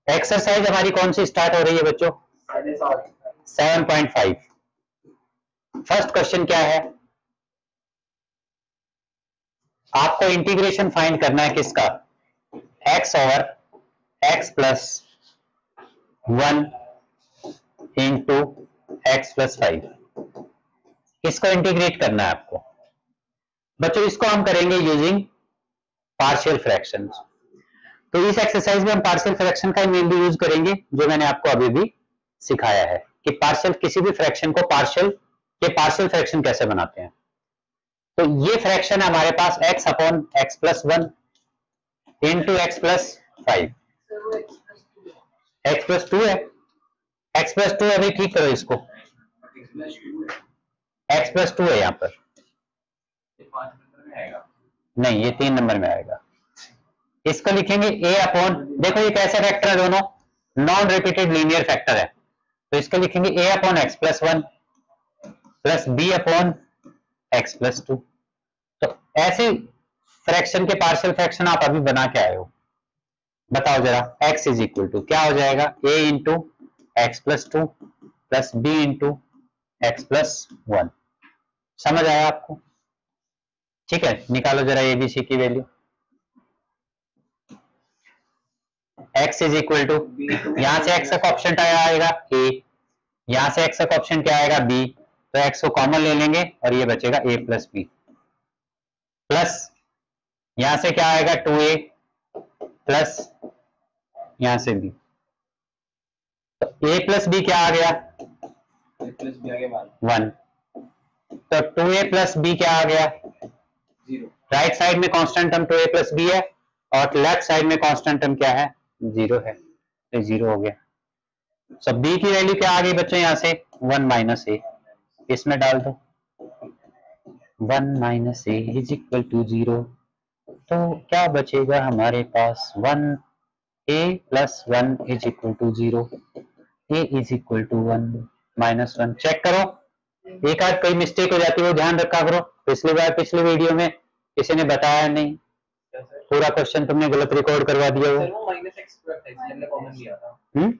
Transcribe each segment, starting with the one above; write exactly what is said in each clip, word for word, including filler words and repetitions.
Exercise हमारी कौन सी start हो रही है बच्चों? Seven point five. First question क्या है? आपको इंटीग्रेशन फाइंड करना है किसका? x over x plus one into x plus five. इसको इंटीग्रेट करना है आपको बच्चों। इसको हम करेंगे यूजिंग पार्शियल फ्रैक्शन। तो इस एक्सरसाइज में हम पार्शियल फ्रैक्शन का मेनली यूज करेंगे, जो मैंने आपको अभी भी सिखाया है कि पार्शियल किसी भी फ्रैक्शन को पार्शियल के पार्शियल फ्रैक्शन कैसे बनाते हैं। तो ये फ्रैक्शन है हमारे पास x upon x plus one into x plus five. X plus two है, एक्स प्लस टू अभी ठीक करो इसको। एक्स प्लस टू है यहाँ पर, नहीं ये तीन नंबर में आएगा। इसको लिखेंगे a अपॉन, देखो ये कैसे फैक्टर है, दोनों नॉन रिपीटेड लीनियर फैक्टर है, तो इसको लिखेंगे a upon x plus one plus b upon x plus two. तो ऐसे फ्रैक्शन के पार्शियल फ्रैक्शन आप अभी बना के आए हो, बताओ जरा। x इज इक्वल टू क्या हो जाएगा? a into x plus two plus b into x plus one. समझ आया आपको? ठीक है, निकालो जरा ए बी सी की value. x is equal to, यहां से x का ऑप्शन आएगा a, यहां से x का ऑप्शन क्या आएगा b, तो x को कॉमन ले लेंगे और ये बचेगा a प्लस बी, प्लस यहां से क्या आएगा टू ए प्लस यहां से b। तो a प्लस बी क्या आ गया? प्लस बी आ गया वन। तो टू ए प्लस बी क्या आ गया? जीरो। राइट साइड में constant term two a plus b है और लेफ्ट साइड में कांस्टेंट टर्म क्या है? जीरो है, तो जीरो हो गया। सब b की वैल्यू क्या आ गई बच्चों? यहां से वन माइनस ए, इसमें डाल दो। One minus a is equal to zero, तो क्या बचेगा हमारे पास? One a plus one is equal to zero, a is equal to one minus one. Check करो, एक आध कोई मिस्टेक हो जाती है वो ध्यान रखा करो। पिछली बार पिछले वीडियो में किसी ने बताया नहीं, पूरा क्वेश्चन तुमने गलत रिकॉर्ड करवा दिया। वो माइनस एक्स स्क्वायर था, इसलिए हमने कॉमन लिया था। हम्म,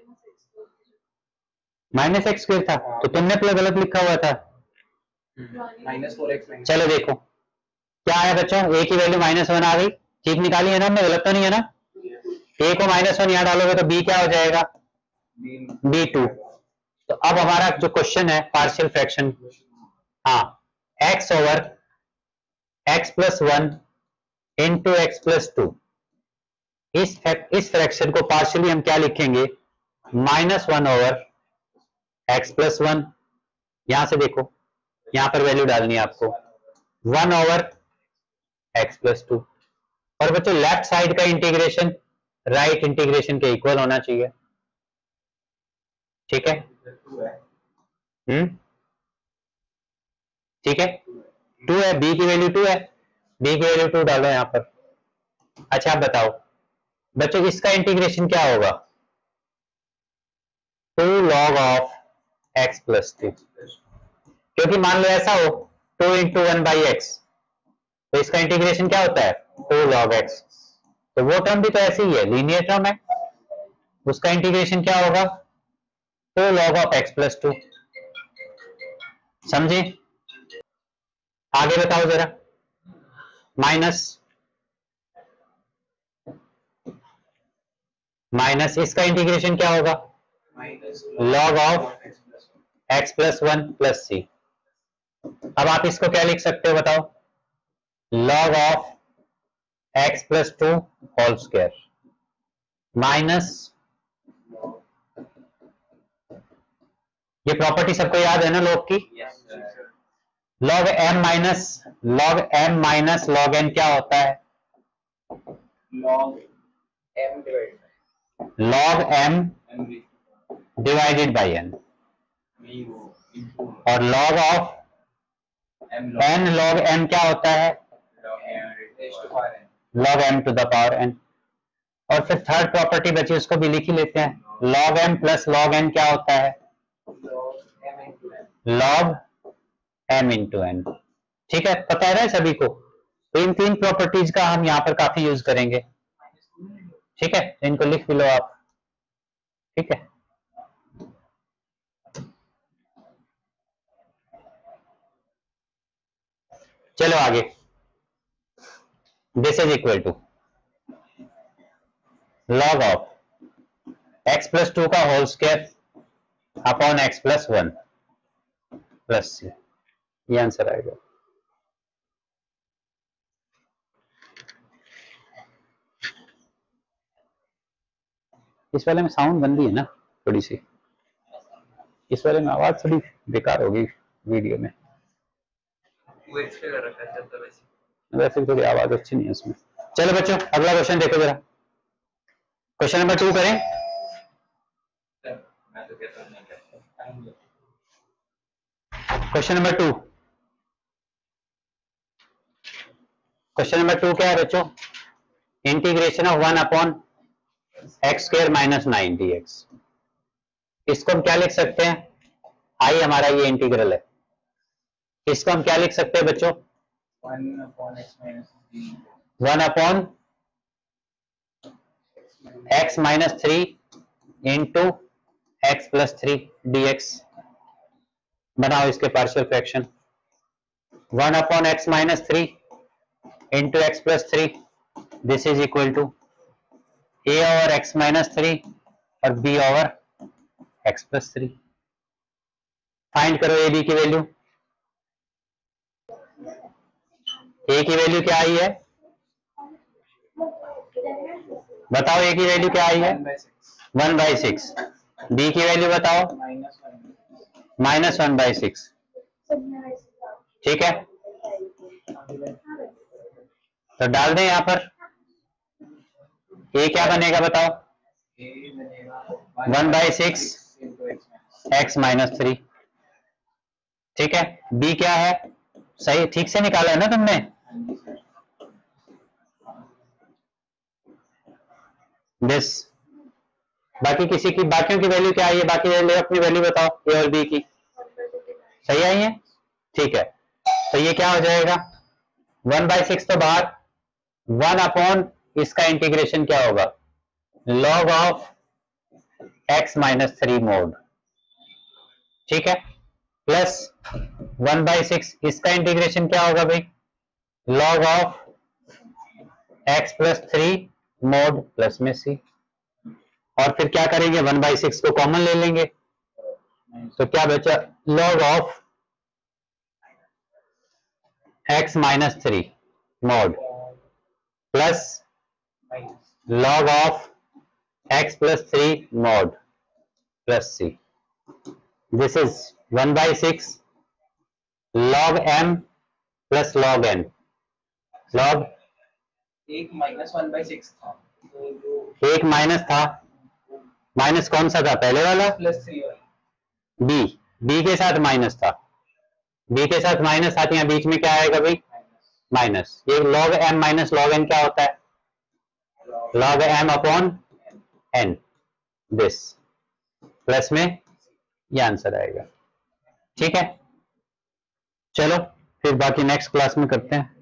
माइनस एक्स स्क्वायर था, तो तुमने प्लस गलत लिखा हुआ था माइनस फोर एक्स। चलो देखो क्या है बच्चों, ए की वैल्यू माइनस वन आ गई, ठीक निकाली है ना हमने, गलत तो नहीं है ना? ए को माइनस वन यहाँ डालोगे तो बी क्या हो जाएगा? B two. तो अब हमारा जो क्वेश्चन है पार्शियल फ्रैक्शन, हाँ, x over x plus one into x plus two, इस इस फ्रैक्शन को पार्शियली हम क्या लिखेंगे? Minus one over x plus one. यहां से देखो, यहां पर वैल्यू डालनी है आपको, one over x plus two. और बच्चों लेफ्ट साइड का इंटीग्रेशन राइट इंटीग्रेशन के इक्वल होना चाहिए, ठीक है? हम्म, ठीक है, टू है, b की वैल्यू टू है, b की वैल्यू टू डालो यहां पर। अच्छा आप बताओ बच्चों इसका इंटीग्रेशन क्या होगा? Two log of x plus two, क्योंकि मान लो ऐसा हो two into one by x, तो इसका इंटीग्रेशन क्या होता है? Two log x. तो वो टर्म भी तो ऐसे ही है, लीनियर टर्म है, उसका इंटीग्रेशन क्या होगा? Two log of x plus two. समझे? आगे बताओ जरा। माइनस माइनस इसका इंटीग्रेशन क्या होगा? Log of x plus one plus c. अब आप इसको क्या लिख सकते हो बताओ? Log of x plus two whole square minus, ये प्रॉपर्टी सबको याद है ना लॉग की? Log m minus log m minus log n क्या होता है? Log m log m divided by n, और log of n log m क्या होता है? Log m to the power n. और फिर थर्ड प्रॉपर्टी बची, उसको भी लिख ही लेते हैं, log m plus log n क्या होता है? Log m into n. ठीक है, पता है ना सभी को? तो इन तीन प्रॉपर्टीज का हम यहाँ पर काफी यूज करेंगे, ठीक है? इनको लिख भी लो आप। ठीक है, चलो आगे। This is equal to log of x plus two का whole square upon x plus one plus c, ये आंसर आएगा। इस वाले में साउंड बंदी है ना थोड़ी सी, इस वाले में आवाज थोड़ी बेकार होगी वीडियो में, वैसे भी थोड़ी आवाज अच्छी नहीं है उसमें। चलो बच्चों अगला क्वेश्चन देखो जरा, क्वेश्चन नंबर टू करें। Question number two, question number two क्या है बच्चों, integration of one upon x square minus nine d x. इसको हम क्या लिख सकते हैं, आई हमारा ये इंटीग्रल है, इसको हम क्या लिख सकते हैं बच्चों, one upon x minus three into x plus three d x. बनाओ इसके partial fraction, one upon x minus three into x plus three, this is equal to a over x minus three और b over x plus three. Find करो a B की value, ए की value क्या आई है बताओ, ए की वैल्यू क्या आई है वन बाई सिक्स, बी की वैल्यू बताओ माइनस वन बाई सिक्स, ठीक है। तो डाल दें यहां पर, ए क्या बनेगा बताओ, one by six x minus three, ठीक है। बी क्या है, सही ठीक से निकाला है ना तुमने, दिस। बाकी किसी की, बाकियों की वैल्यू क्या आई है, बाकी वैल्यू अपनी वैल्यू बताओ ए और बी की, सही आई है, ठीक है। तो ये क्या हो जाएगा, वन बाई सिक्स तो बाहर, वन अपॉन इसका इंटीग्रेशन क्या होगा, log of x minus three mod, ठीक है, प्लस वन बाई सिक्स इसका इंटीग्रेशन क्या होगा भाई, log of x plus three mod plus में सी। और फिर क्या करेंगे, वन बाई सिक्स को कॉमन ले लेंगे, तो क्या बचा, log of x minus three mod plus log of x plus three mod plus c, this is one by six log m plus log n, log एक माइनस वन बाई सिक्स था, एक minus था, minus कौन सा था पहले वाला, plus three वाला, बी, बी के साथ माइनस था, बी के साथ माइनस था, यहाँ बीच में क्या आएगा भाई माइनस, ये log m minus log n क्या होता है, log m upon n, this plus में ये आंसर आएगा, ठीक है। चलो फिर बाकी नेक्स्ट क्लास में करते हैं।